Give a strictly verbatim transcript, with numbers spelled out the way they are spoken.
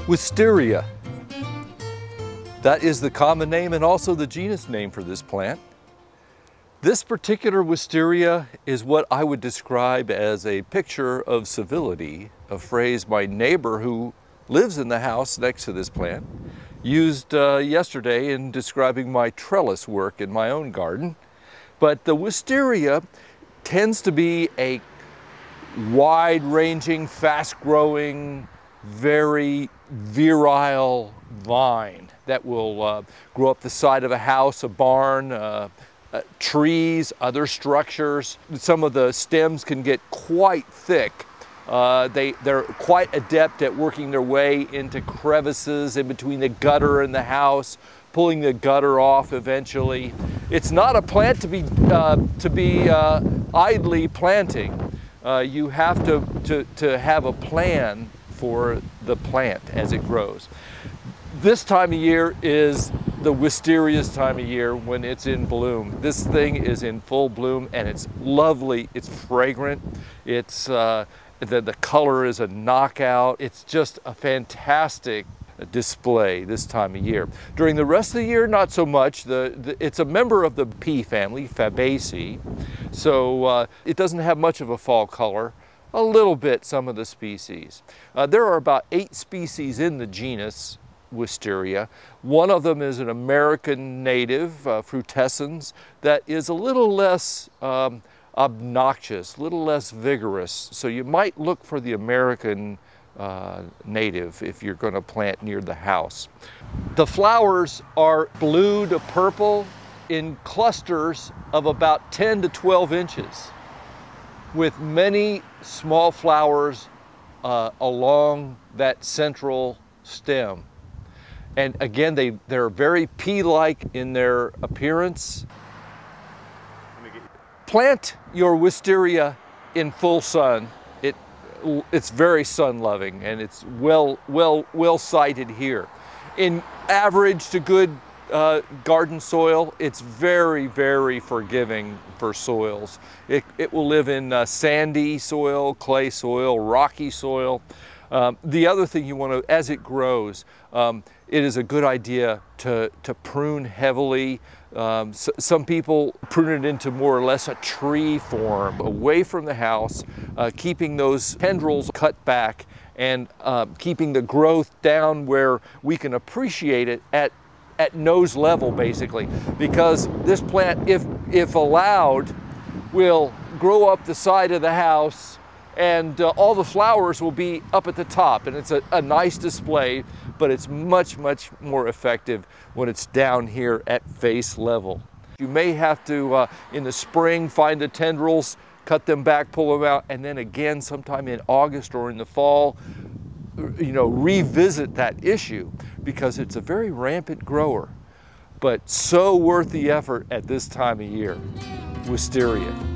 Wisteria. That is the common name and also the genus name for this plant. This particular Wisteria is what I would describe as a picture of civility, a phrase my neighbor who lives in the house next to this plant used uh, yesterday in describing my trellis work in my own garden. But the Wisteria tends to be a wide-ranging, fast-growing, very virile vine that will uh, grow up the side of a house, a barn, uh, uh, trees, other structures. Some of the stems can get quite thick. Uh, they, they're quite adept at working their way into crevices in between the gutter and the house, pulling the gutter off eventually. It's not a plant to be, uh, to be uh, idly planting. Uh, you have to, to, to have a plan for the plant as it grows. This time of year is the Wisteria's time of year when it's in bloom. This thing is in full bloom and it's lovely, it's fragrant, it's, uh, the, the color is a knockout. It's just a fantastic display this time of year. During the rest of the year, not so much. The, the, it's a member of the pea family, Fabaceae, so uh, it doesn't have much of a fall color. A little bit, some of the species. Uh, there are about eight species in the genus Wisteria. One of them is an American native, uh, frutescens, that is a little less um, obnoxious, a little less vigorous. So you might look for the American uh, native if you're going to plant near the house. The flowers are blue to purple in clusters of about ten to twelve inches, with many small flowers uh, along that central stem. And again, they, they're very pea-like in their appearance. Plant your Wisteria in full sun. It, it's very sun-loving and it's well, well, well sited here. In average to good Uh, garden soil, it's very, very forgiving for soils. It, it will live in uh, sandy soil, clay soil, rocky soil. Um, the other thing you want to, as it grows, um, it is a good idea to, to prune heavily. Um, so, some people prune it into more or less a tree form, away from the house, uh, keeping those tendrils cut back and uh, keeping the growth down where we can appreciate it at at nose level, basically, because this plant, if if allowed, will grow up the side of the house and uh, all the flowers will be up at the top, and it's a, a nice display, but it's much, much more effective when it's down here at face level. You may have to, uh, in the spring, find the tendrils, cut them back, pull them out, and then again sometime in August or in the fall, you know, revisit that issue, because it's a very rampant grower, but so worth the effort at this time of year. Wisteria.